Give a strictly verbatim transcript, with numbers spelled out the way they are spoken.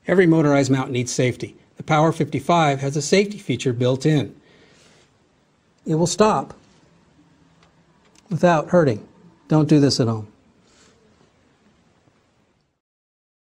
Every motorized mount needs safety. The Power fifty-five has a safety feature built in. It will stop without hurting. Don't do this at home.